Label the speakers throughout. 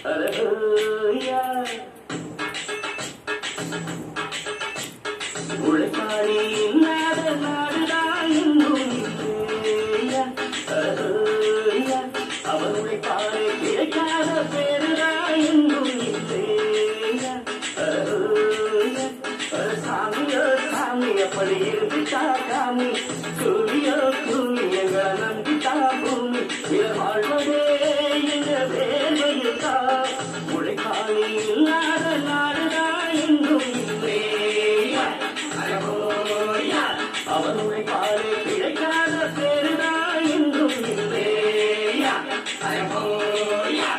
Speaker 1: அழகோயா உழைப்பாளி இல்லாத நாடுதான் இன்னும் இல்லையா அழகோயா அவன் உழைப்பாளி கிடைக்காத பேருதான் இன்னும் இல்லையா அழகோயா சாமியோ சாமி அப்படி இருந்துட்டா காமி கூலியோ கூலி எங்களை நம்பிட்டா பூமி வாழ்வதே எங்க வேலையில்தா உழைப்பாளி இல்லாத நாடுதான் இன்னும் இல்லையா அழகோயா அவன் உழைப்பாளி கிடைக்காத பேருதான் இன்னும் இல்லையா அழகோயா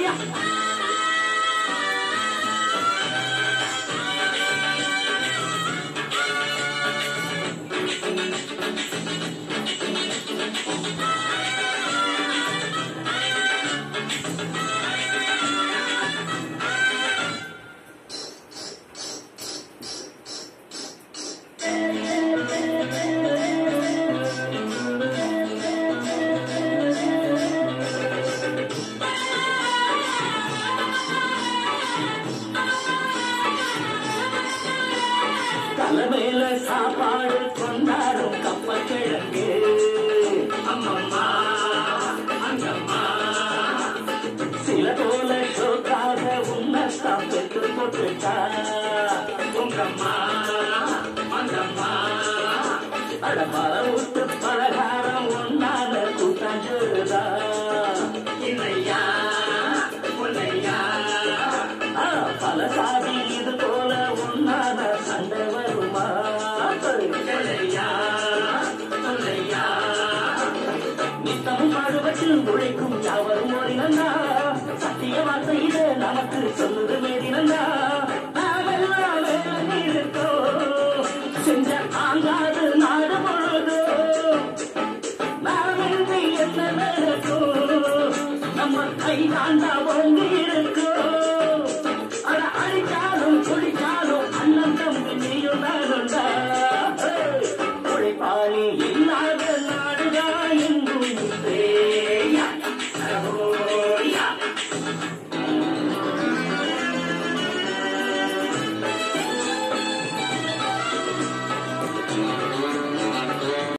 Speaker 1: தலைமையில சாப்பாடு கொண்டாடும் கப்பல் கிழங்கு அம்மம்மா அங்கம்மா சில போல சோக்காக உன்னத்தான் பெற்று போட்டுட்டா உங்கம்மா அங்கம்மா அடமா விட்டு பலகாரம் ஒன்னான கூட்டாஞ்சோறுதா இல்லையா உன்னையா பல சாதி இது போல ஒன்னான சண்டை வருமா நித்தமும் பாடுபட்டு உழைக்கும் யாவரும் ஓடினா சத்திய வார்த்தை இது நமக்கு சொல்ல